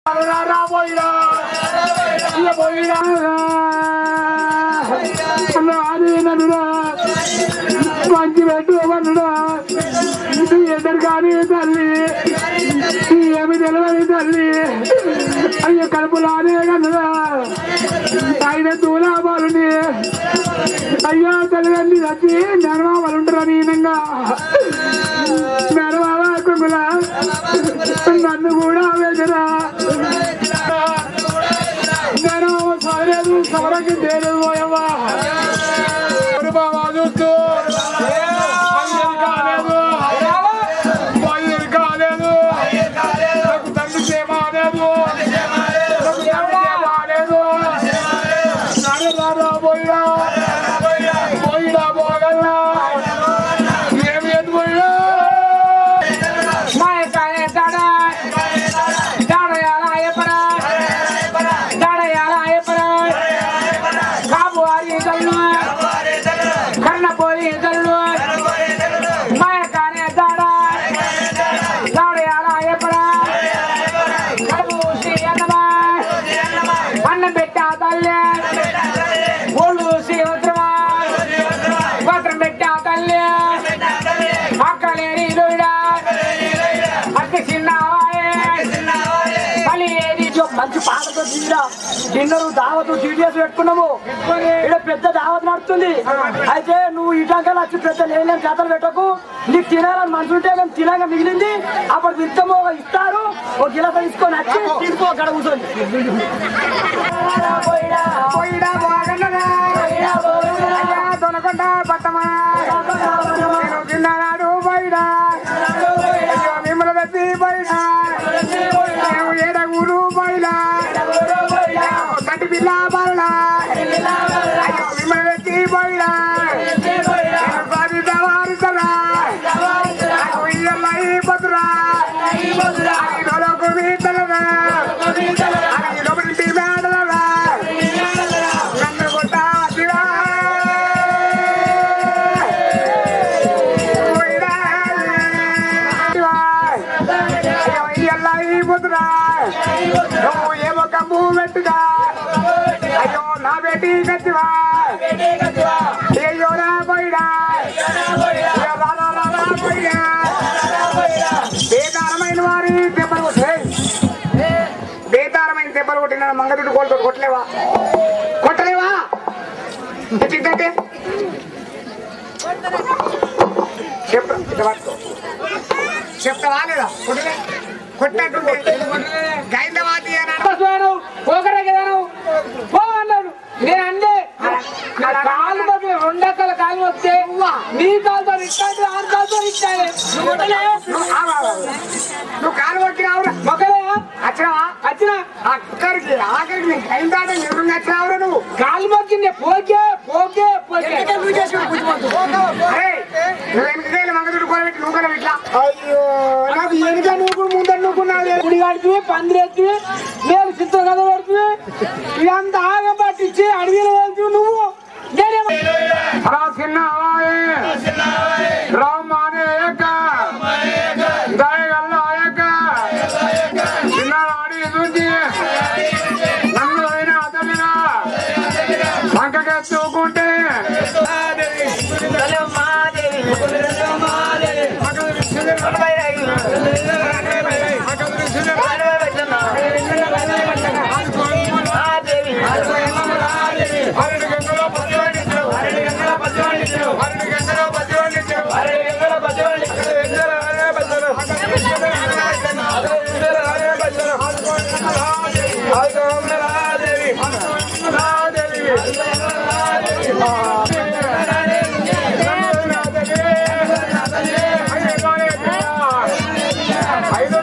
మంచి పెట్టు అవ్వనుడా ఎద్దరు కానీ తల్లి ఏమి తెలియని తల్లి అయ్యో కడుపులానే కనుడా 5 తులాబాలుని అయ్యో తల్లిదండ్రి వచ్చి నెరవాళ్ళు ఉంటారు నీనంగా నెరవాళ్ళ కుమ్ములా నన్ను కూడా వేదరా నేను సరేదు సవరకి తేలేదు పోయవ్వా బాబా చూస్తూ మంచి పాటతో డిన్నరు దావతు టీడీఎస్ పెట్టుకున్నాము. ఇక్కడ పెద్ద దావత్ నడుస్తుంది. అయితే నువ్వు ఇటాకలు వచ్చి పెద్ద లేని చేతలు పెట్టకు. నీకు తినాలని మనసు ఉంటే మేము తినగా మిగిలింది అప్పుడు విత్తము ఇస్తారు. ఒక గిలాస తీసుకొని వచ్చి తీసుకో అక్కడ కూర్చొని పట్టమా తిన్నాడు బయట మిమ్మల్ని పెట్టి బయట ఏడగురు బయట కట్టి పిల్ల బయట మిమ్మల్ని పెట్టి బయట వారితరా పదురా మీటలరా మేడలరా నన్ను కొట్టా నువ్వు ఏమో కమ్ము పెట్టుగా అయ్యో నా బేటీ గచ్చివా అయ్యో రా పోయిడా బేదారమైన వారి దెబ్బలు బేదారమైన దెబ్బలు కొట్టిన మంగదుడు కోళ్ళతో కొట్టలేవా ఎట్టిందంటే చెప్తావా లేదా కొట్టినట్టుంటే గైందవాది నేను అంటే కాలు రెండెక్కల కాలు వస్తే నీ కాలుతో ఇస్తాడు ఆరు కాలుతో ఇస్తాడు. నువ్వు కాలు కొట్టినావురా మొక్కలే వచ్చినావా వచ్చినా అక్కడికి ఆఖరికి గైందాట ఎవరు వచ్చినావురా నువ్వు కాలు మొక్కింది పోకే పోకే పోకే నువ్వు వెనుకలు మంగదుడు కూరబెట్టి నువ్వు కదా ఇట్లా అయ్యో నాకు వెనుక నువ్వు ముందర నువ్వుకున్నావు గుడి కడుతూ పందిరెత్తి నేను చిత్ర కథ పడుతుంది ఇదంతా ఆగ పట్టించి అడవిలో వెళ్తూ నువ్వు రామానే దయగల్లా చిన్నవాడి చూసి నన్ను అయిన అతనిగా పంకకెత్తుకుంటే ఐదో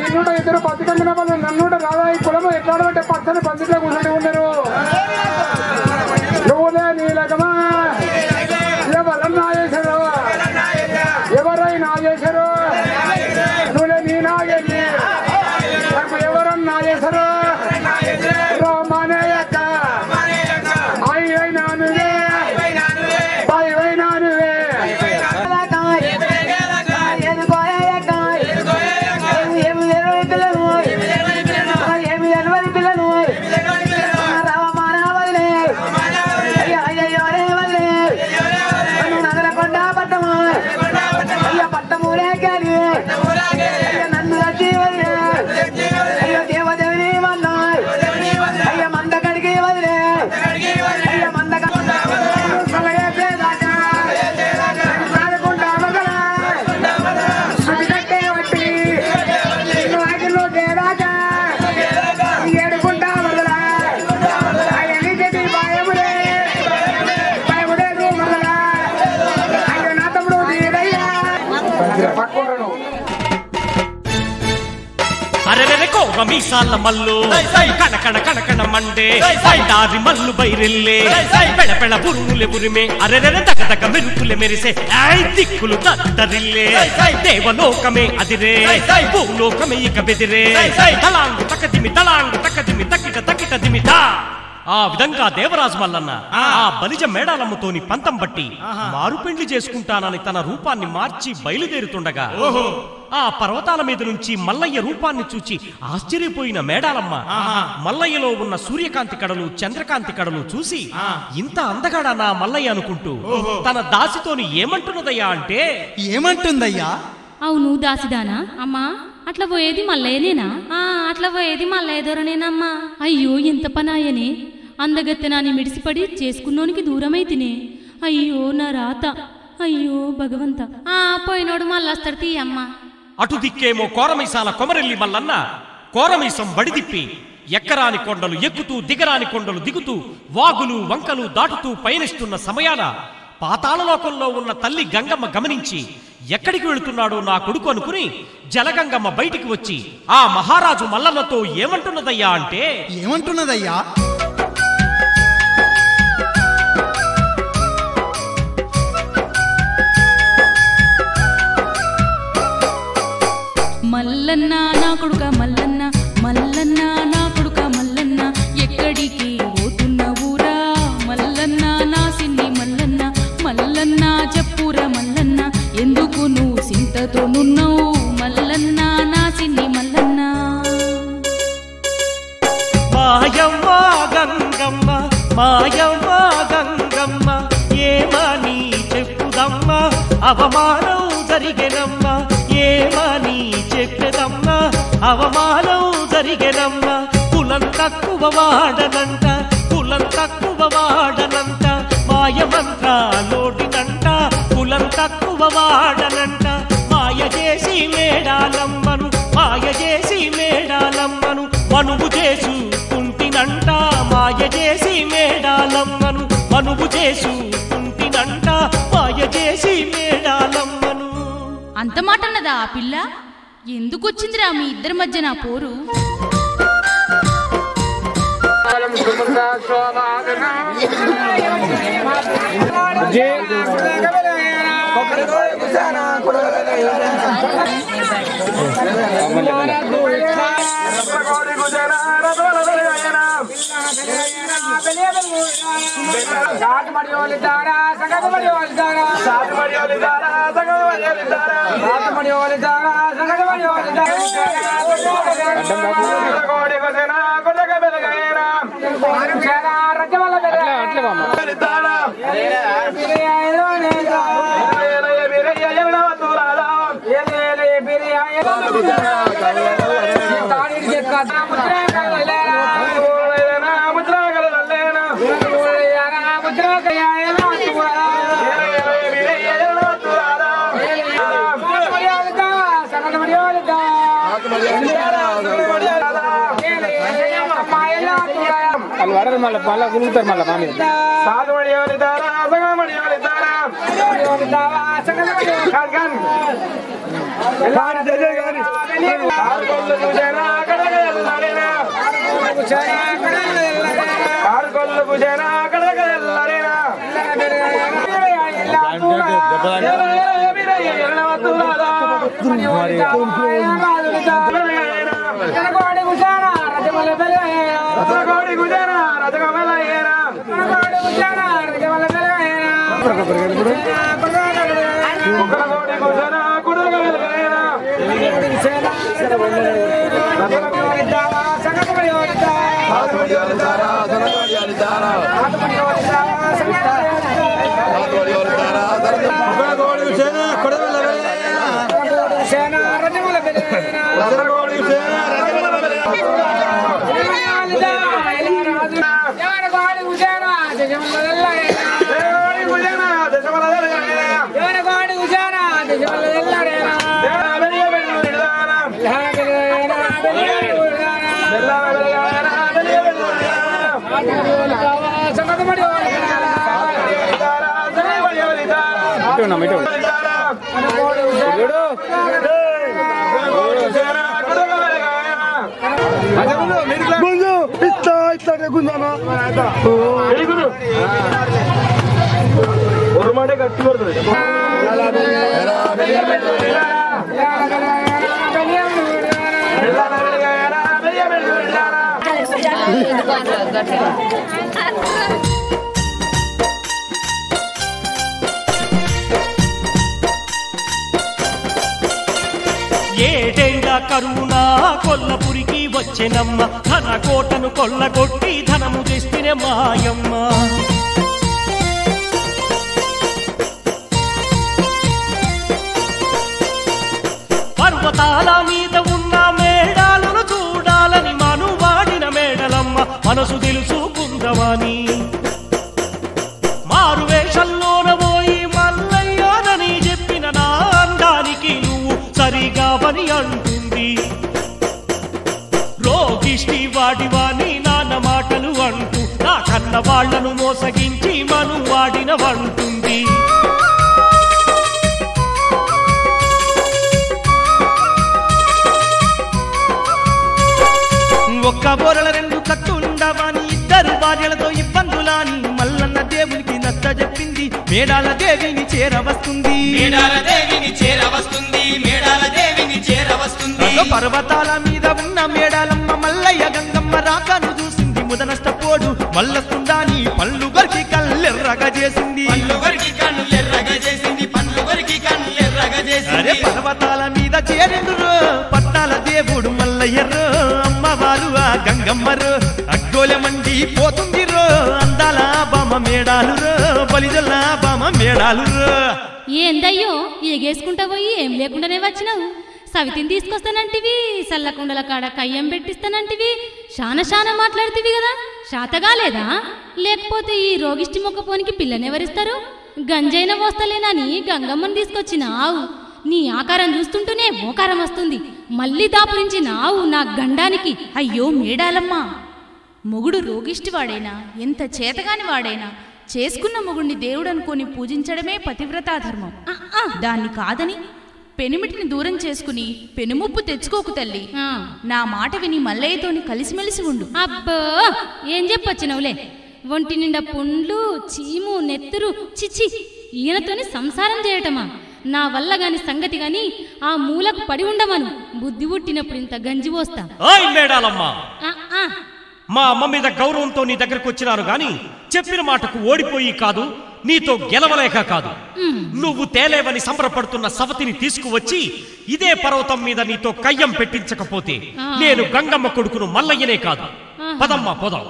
నిన్నుట ఇద్దరు బతికంగిన వాళ్ళు నన్నుట రాదా ఈ కులము ఎట్లాడబట్టే పచ్చని పందిట్లో కూర్చొని ఉన్నారు నువ్వులే నీలకమా ఎవరన్నా చేశారు ఎవరైనా చేశారు నువ్వులే నీ నాగేసి ఎవరన్నా చేశారు రామానేయక్క అయినా నువ్వే అయినా నువ్వే మీసాల మల్లు కణకణ కణకణ మండే దారి మల్లు బైరిల్లే పెళపెళ పురుగులే పురిమే అరెరెర దగ దగ మెరుపులే మెరిసే దిక్కులు తత్తరిల్లే దేవలోకమే అదిరే భూలోకమే ఇక బెదిరే తలాంగు తకదిమి తకిట తకిట దిమితా ఆ విధంగా దేవరాజు మల్లన్న ఆ బలిజ మేడాలమ్మతోని పంతం బట్టి మారుపెండ్లి చేసుకుంటానని తన రూపాన్ని మార్చి బయలుదేరుతుండగా ఆ పర్వతాల మీద నుంచి మల్లయ్య రూపాన్ని చూచి ఆశ్చర్యపోయిన మేడాలమ్మ మల్లయ్యలో ఉన్న సూర్యకాంతి కడలు చంద్రకాంతి కడలు చూసి ఇంత అందగాడా నా మల్లయ్య అనుకుంటూ తన దాసితోని ఏమంటున్నదయ్యా అంటే ఏమంటుందయ్యా అవును దాసిదానా అమ్మా అట్లా పోయేది మల్లయ్యనేనా అట్లా పోయేది మల్లయ్య దొరనేనమ్మా అయ్యో ఎంత పనాయనే అందగత్తెనాని మిడిసిపడి చేసుకున్నోనికి దూరమైతినే అయ్యో నా రాత అయ్యో భగవంత పోయినోడు మళ్ళొస్తాడు తీయమ్మా అటు దిక్కేమో కోరమీసాల కొమరెల్లి మల్లన్న కోరమీసం బడిదిప్పి ఎక్కరాని కొండలు ఎక్కుతూ దిగరాని కొండలు దిగుతూ వాగులు వంకలు దాటుతూ పయనిస్తున్న సమయాన పాతాళలోకంలో ఉన్న తల్లి గంగమ్మ గమనించి ఎక్కడికి వెళుతున్నాడో నా కొడుకు అనుకుని జలగంగమ్మ బయటికి వచ్చి ఆ మహారాజు మల్లన్నతో ఏమంటున్నదయ్యా అంటే ఏమంటున్నదయ్యా మల్లన్న నా కొడుక మల్లన్న మల్లన్న నా కొడుక మల్లన్న ఎక్కడికి పోతున్నవురా మల్లన్న నా సిన్ని మల్లన్న మల్లన్న చెప్పురా మల్లన్న ఎందుకు నువ్వు సింతతో నున్నావు మల్లన్న నా సిన్ని మల్లన్న మాయవ్వ గంగమ్మ మాయవ్వ గంగమ్మ ఏమని చెప్పుదమ్మ అవమానం జరిగెనమ్మ ఏమని చెప్పెదమ్మ అవమానం జరిగెనమ్మ కులం తక్కువ వాడనంట కులం తక్కువ వాడనంట మాయమంత్ర లోటినంట కులం తక్కువ వాడనంట మాయ చేసి మేడాలమ్మను మాయ చేసి మేడాలమ్మను మనువు చేసుకుంటినంట మాయ చేసి మేడాలమ్మను మనువు చేసుకుంటినంట మాయ చేసి మేడాలమ్మను అంత మాట అన్నదా ఆ పిల్ల ఎందుకొచ్చిందిరా మీ ఇద్దరి మధ్య నా పోరు వాళ్ళు వడరు మళ్ళీ గురుగుతారు మళ్ళీ మామి సాధుమడి ఎవరిదారా అసగమడి ఎవరిదారా కారుకొల్లు భుజనా కడగల్లరేనా మాట గట్టి పడుతుంది ఏడేండ్ల కరువునా కొల్లపురికి వచ్చెనమ్మ ధన కోటను కొల్లగొట్టి ధనము తెస్తినే మాయమ్మ పర్వతాల మీద ఉన్న మేడాలను చూడాలని మనువాడిన మేడలమ్మ మనసు తెలుసుకుందమని మారు వేషంలోన పోయి మల్లయ్యానని చెప్పిన నా అందానికి నువ్వు సరిగా పని అంటుంది రోగిష్టి వాడివాని నాన్న మాటలు అంటూ నా కన్న వాళ్లను మోసగించి మనువాడిన వంటుంది ఒక్క బోరల రెండు కత్తుండవని ఇద్దరు భార్యలతో ఇబ్బందులాని మల్లన్న దేవునికి నచ్చ చెప్పింది మేడాల దేవిని చేరవస్తుంది పర్వతాల మీద ఉన్న మేడాలమ్మ మల్లయ్య గంగమ్మ రాకను చూసింది ముదనష్టపోడు మల్లస్తుందాని పళ్ళు గరికి కళ్ళెర్రగా చేసింది అరే పర్వతాల మీద చేరిండ్రు పట్టాల దేవుడు మల్లయ్యరు అమ్మవారు ఆ గంగమ్మరు అగ్గోలమండి పోతుందిరో అందాల బామ మేడాలు బలిజల్ల బామ మేడాలు. ఏందయ్యో ఎగేసుకుంటా పోయి ఏం లేకుండానే వచ్చినావు. సవితిని తీసుకొస్తానంటివి, సల్లకుండల కాడ కయ్యం పెట్టిస్తానంటివి, శాన మాట్లాడుతీవి కదా, శాతగా లేదా? లేకపోతే ఈ రోగిష్టి మొక్కపోనికి పిల్లనెవరిస్తారు? గంజైన వస్తలేనని గంగమ్మని తీసుకొచ్చినావు. నీ ఆకారం చూస్తుంటూనే మోకారం వస్తుంది. మళ్ళీ దాపురించినావు నా గండానికి. అయ్యో మేడాలమ్మ, మొగుడు రోగిష్టి వాడైనా ఎంత చేతగాని వాడైనా చేసుకున్న మొగుడిని దేవుడు అనుకొని పూజించడమే పతివ్రతా ధర్మం. దాన్ని కాదని పెనిమిటిని దూరం చేసుకుని పెనుముప్పు తెచ్చుకోకు తల్లి. నా మాట విని మల్లయ్యతోని కలిసిమెలిసి ఉండు. అబ్బో ఏం చెప్పొచ్చినవులే. ఒంటి నిండా పుండ్లు, చీము, నెత్తురు, చిచి, ఈయనతోని సంసారం చేయటమా? నా వల్ల గాని సంగతి గాని ఆ మూలకు పడి ఉండమను. బుద్ధి పుట్టినప్పుడు ఇంత గంజి పోస్తా. మా అమ్మ మీద గౌరవంతో నీ దగ్గరకు వచ్చినాను గాని చెప్పిన మాటకు ఓడిపోయి కాదు, నీతో గెలవలేక కాదు. నువ్వు తేలేవని సంబరపడుతున్న సవతిని తీసుకువచ్చి ఇదే పర్వతం మీద నీతో కయ్యం పెట్టించకపోతే నేను గంగమ్మ కొడుకును మల్లయ్యనే కాదు. పదమ్మా పోదాం.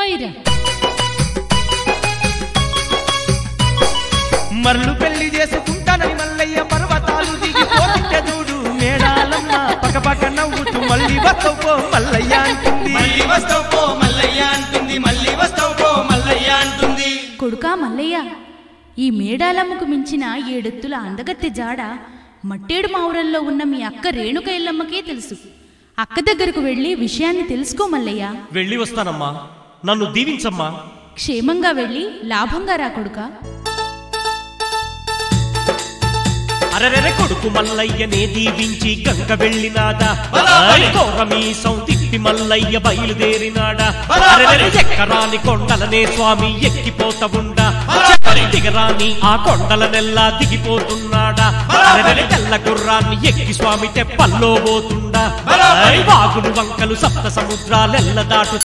మరలు పెళ్లి చేసుకుంటానని మల్లయ్య పర్వతాలు దిగిపోతుంటే చూడు మేడాలమ్మ పక్కపక్క నవ్వుతూ మళ్ళీ వస్తావు పో మల్లయ్య అంటుంది. కొడుకా మల్లయ్య, ఈ మేడాలమ్మకు మించిన 7 ఎత్తుల అందగత్తె జాడ మట్టేడు మావురల్లో ఉన్న మీ అక్క రేణుక ఎల్లమ్మకే తెలుసు. అక్క దగ్గరకు వెళ్ళి విషయాన్ని తెలుసుకో మల్లయ్య. వెళ్ళి వస్తానమ్మా. నన్ను దీవించమ్మా. క్షేమంగా వెళ్ళి లాభంగా రా కొడుకా. అరెరెరె కొడుకు మల్లయ్యనే దీవించి గంగ వెళ్ళినాడా, కోరమీసం తిప్పి మల్లయ్య బయలుదేరినాడా. అరెరెరె ఎక్కరాని కొండలనే స్వామి ఎక్కిపోతవుండా, దిగరాని ఆ కొండల నెల్లా దిగిపోతున్నాడా. అరెరెరె తెల్ల గుర్రాన్ని ఎక్కి స్వామి తెప్పల్లో పోతుండా, వాగులు వంకలు సప్త సముద్రాలెల్ల దాటు